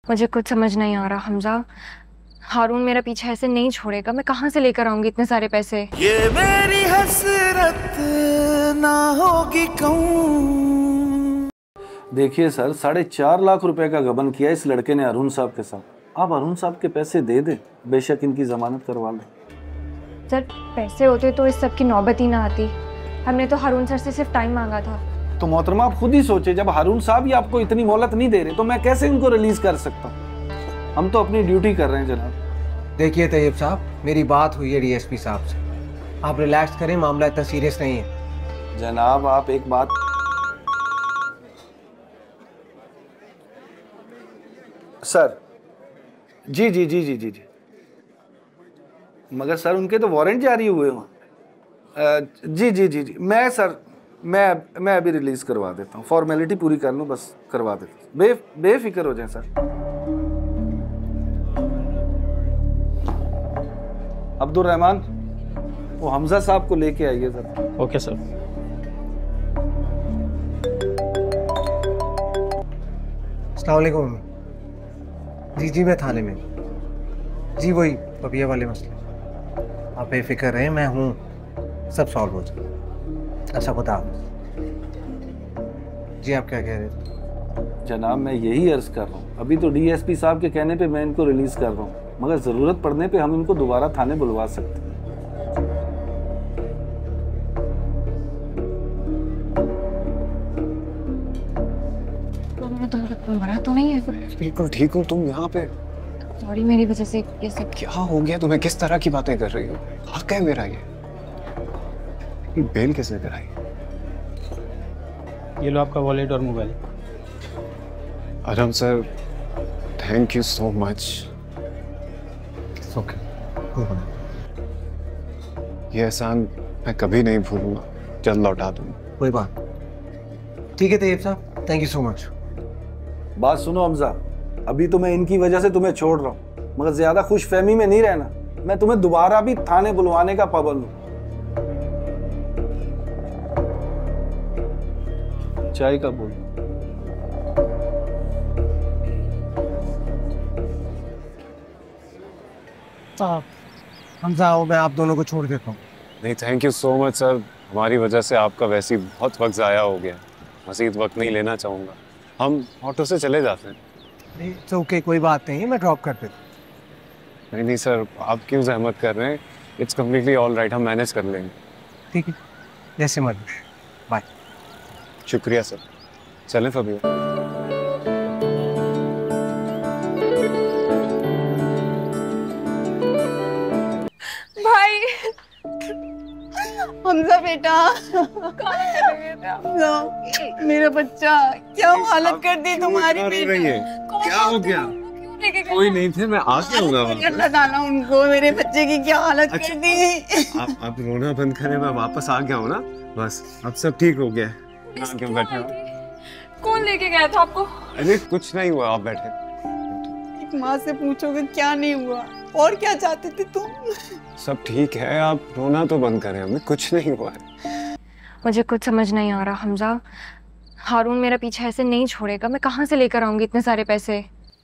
मुझे कुछ समझ नहीं आ रहा हमजा। हारून मेरा पीछा ऐसे नहीं छोड़ेगा। मैं कहाँ से लेकर आऊंगी इतने सारे पैसे? ये मेरी हसरत ना होगी कहूं। देखिए सर, 4.5 लाख रुपए का गबन किया इस लड़के ने अरुण साहब के साथ। आप अरुण साहब के पैसे दे दे, बेशक इनकी जमानत करवा लें। सर पैसे होते तो इस सब की नौबत ही ना आती। हमने तो हारून सर से सिर्फ टाइम मांगा था। तो मोहतरमा आप खुद ही सोचे, जब हारून साहब ही आपको इतनी मोहलत नहीं दे रहे तो मैं कैसे इनको रिलीज कर सकता हूँ? हम तो अपनी ड्यूटी कर रहे हैं जनाब। देखिए तैयब साहब, मेरी बात हुई है डीएसपी साहब से। आप रिलैक्स करें, मामला इतना सीरियस नहीं है। जनाब आप एक बात, सर जी जी जी जी जी जी, मगर सर उनके तो वारंट जारी हुए वहाँ। जी जी जी जी, मैं सर मैं अभी रिलीज करवा देता हूँ। फॉर्मेलिटी पूरी कर लूँ, बस करवा देता हूँ। बेफिक्र हो जाए सर। अब्दुल रहमान, वो हमजा साहब को लेके आइए सर। Okay sir. अस्सलाम वालेकुम। जी जी, मैं थाने में। जी वही पपिया वाले मसले। आप बेफिक्र रहें, मैं हूँ, सब सॉल्व हो जाए। अच्छा खुदा हाफ़िज़। जी आप क्या कह रहे थे? जनाब मैं यही अर्ज कर रहा हूँ, अभी तो डीएसपी साहब के कहने पे मैं इनको रिलीज कर रहा हूँ, मगर जरूरत पड़ने पे हम इनको दोबारा थाने बुलवा सकते हैं। तो नहीं है? बिल्कुल ठीक हूँ, तुम यहाँ पे? सॉरी, मेरी वजह से ये सब। क्या हो गया तुम्हें? किस तरह की बातें कर रही हो? हक है मेरा ये बेल किसने कराई? ये लो आपका वॉलेट और मोबाइल। आराम sir, thank you so much. Okay, ये एहसान मैं कभी नहीं भूलूंगा, जल्द लौटा दूंगा। कोई बात। ठीक है तैयब साहब, थैंक यू सो मच। बात सुनो हमजा, अभी तो मैं इनकी वजह से तुम्हें छोड़ रहा हूँ, मगर ज्यादा खुशफहमी में नहीं रहना। मैं तुम्हें दोबारा भी थाने बुलवाने का पाबंद हूँ। चाय का बोल। हमजा आओ, मैं आप दोनों को छोड़ देता हूँ। नहीं, thank you so much sir, हमारी वजह से आपका वैसे ही बहुत वक्त ज़ाया हो गया। मज़ीद वक्त नहीं लेना चाहूँगा, हम ऑटो से चले जाते हैं। नहीं तो ओके, कोई बात नहीं है, मैं ड्रॉप कर देता हूँ। नहीं नहीं सर, आप क्यों जहमत कर रहे हैं? इट्स कम्प्लीटली ऑल राइट, हम मैनेज कर लेंगे। ठीक है, जैसे मर्जी। बाय। शुक्रिया सर, चलें फबीहा। भाई हमजा बेटा, हमजा मेरा बच्चा, क्या हालत कर दी तुम्हारी बेटी। क्या हो गया? कोई नहीं थे, मैं आ गया हूँ। अल्लाह ताला उनको, मेरे बच्चे की क्या हालत कर दी। आप रोना बंद करें, मैं वापस आ गया हूँ ना, बस अब सब ठीक हो गया। क्यों बैठे हो? कौन लेके गया था आपको? अरे कुछ नहीं हुआ, आप बैठे। एक माँ से पूछोगे क्या नहीं हुआ, और क्या चाहते थे तुम? सब ठीक है, आप रोना तो बंद करें, हमें कुछ नहीं हुआ है। मुझे कुछ समझ नहीं आ रहा हमजा। हारून मेरा पीछा ऐसे नहीं छोड़ेगा। मैं कहाँ से लेकर आऊंगी इतने सारे पैसे?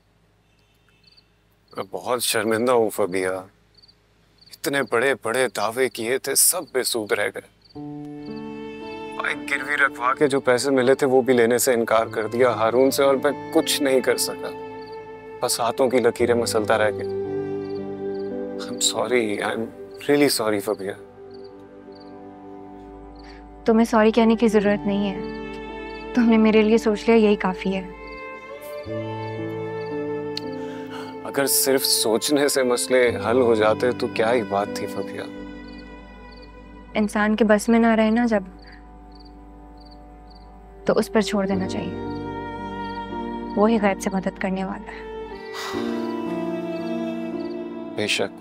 मैं बहुत शर्मिंदा हूँ फबिहा, इतने बड़े बड़े दावे किए थे, सब बेसूद रह गए। बाइक गिरवी रखवा के जो पैसे मिले थे वो भी लेने से इनकार कर दिया हारून से, और मैं कुछ नहीं कर सका, बस हाथों की लकीरें मसलता रह गया। I'm sorry, I'm really sorry फबिहा। तुम्हें सॉरी कहने की जरूरत नहीं है, तुमने मेरे लिए सोच लिया, यही काफी है। अगर सिर्फ सोचने से मसले हल हो जाते तो क्या ही बात थी फबिहा। इंसान के बस में ना रहे ना जब, तो उस पर छोड़ देना चाहिए, वो ही गैब से मदद करने वाला है। बेशक।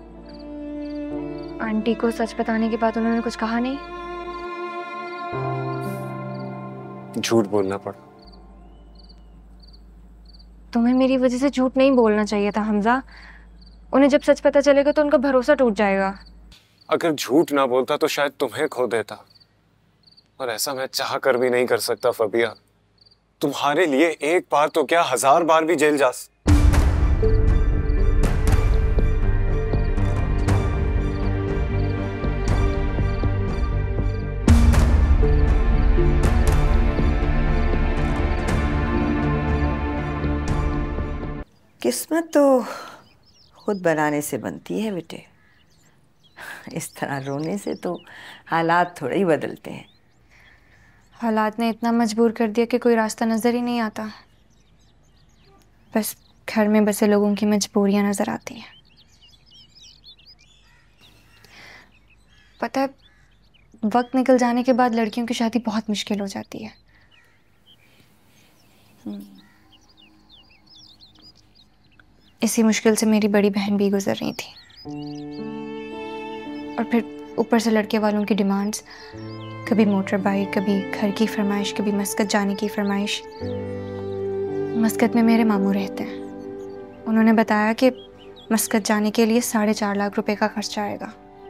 आंटी को सच बताने के बाद उन्होंने कुछ कहा नहीं? झूठ बोलना पड़ा। तुम्हें मेरी वजह से झूठ नहीं बोलना चाहिए था हमजा। उन्हें जब सच पता चलेगा तो उनका भरोसा टूट जाएगा। अगर झूठ ना बोलता तो शायद तुम्हें खो देता, और ऐसा मैं चाह कर भी नहीं कर सकता फबिहा। तुम्हारे लिए एक बार तो क्या 1000 बार भी जेल जा। किस्मत तो खुद बनाने से बनती है बेटे। इस तरह रोने से तो हालात थोड़े ही बदलते हैं। हालात ने इतना मजबूर कर दिया कि कोई रास्ता नजर ही नहीं आता। बस घर में बसे लोगों की मजबूरियां नजर आती हैं। पता है, वक्त निकल जाने के बाद लड़कियों की शादी बहुत मुश्किल हो जाती है। इसी मुश्किल से मेरी बड़ी बहन भी गुजर रही थी, और फिर ऊपर से लड़के वालों की डिमांड्स, कभी मोटर बाइक, कभी घर की फरमाइश, कभी मस्कत जाने की फरमाइश। मस्कत में मेरे मामू रहते हैं। उन्होंने बताया कि मस्कत जाने के लिए 4.5 लाख रुपए का खर्चा आएगा,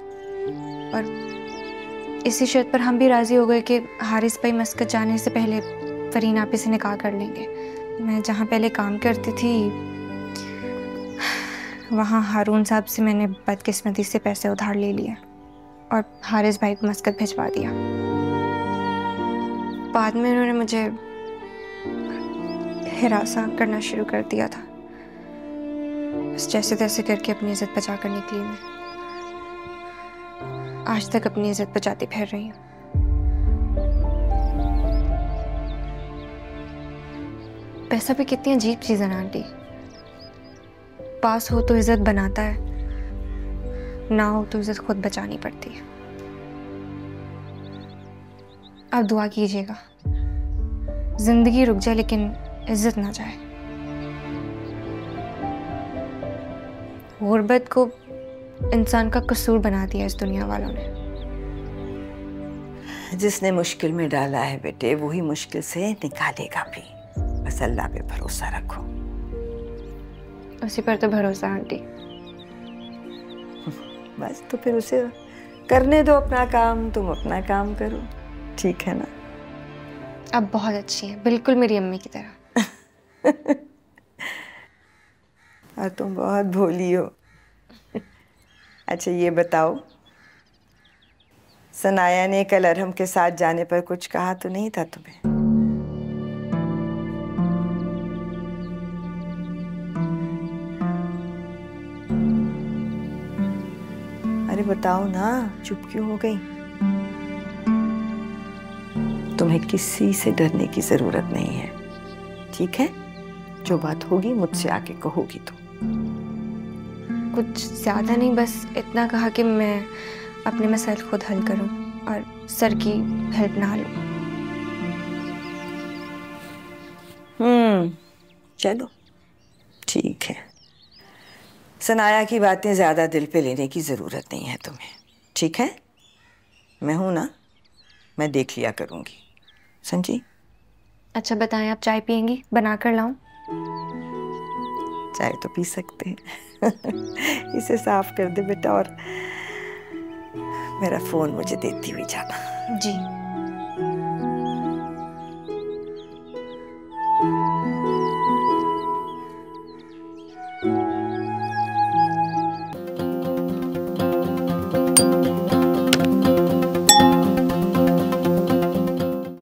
और इसी शर्त पर हम भी राजी हो गए कि हारिस भाई मस्कत जाने से पहले फरीन आपी से निकाह कर लेंगे। मैं जहाँ पहले काम करती थी वहाँ हारून साहब से मैंने बदकिस्मती से पैसे उधार ले लिए और हारिस भाई को मस्कत भिजवा दिया। बाद में उन्होंने मुझे हिरासा करना शुरू कर दिया था। बस जैसे तैसे करके अपनी इज्जत बचा कर निकली मैं। आज तक अपनी इज्जत बचाती फिर रही हूँ। पैसा भी कितनी अजीब चीज़ है ना आंटी। पास हो तो इज्जत बनाता है, ना हो तो इज्जत खुद बचानी पड़ती है। आप दुआ कीजिएगा जिंदगी रुक जाए लेकिन इज्जत ना जाए। गुर्बत को इंसान का कसूर बना दिया इस दुनिया वालों ने। जिसने मुश्किल में डाला है बेटे, वही मुश्किल से निकालेगा भी। बस अल्लाह पे भरोसा रखो। उसी पर तो भरोसा आंटी। बस तो फिर उसे करने दो अपना काम, तुम अपना काम करो, ठीक है ना? अब बहुत अच्छी है, बिल्कुल मेरी अम्मी की तरह। और तुम बहुत भोली हो। अच्छा ये बताओ, सनाया ने कल अरहम के साथ जाने पर कुछ कहा तो नहीं था तुम्हें? अरे बताओ ना, चुप क्यों हो गई? तुम्हें किसी से डरने की जरूरत नहीं है, ठीक है? जो बात होगी मुझसे आके कहोगी तुम। कुछ ज्यादा नहीं, बस इतना कहा कि मैं अपने मसाइल खुद हल करूं और सर की हेल्प ना लूं। चलो ठीक है। सनाया की बातें ज्यादा दिल पे लेने की जरूरत नहीं है तुम्हें, ठीक है? मैं हूं ना, मैं देख लिया करूंगी, समझी? अच्छा बताएं, आप चाय पियेंगी? बना कर लाऊं? चाय तो पी सकते हैं। इसे साफ कर दे बेटा, और मेरा फोन मुझे देती हुई जाना। जी।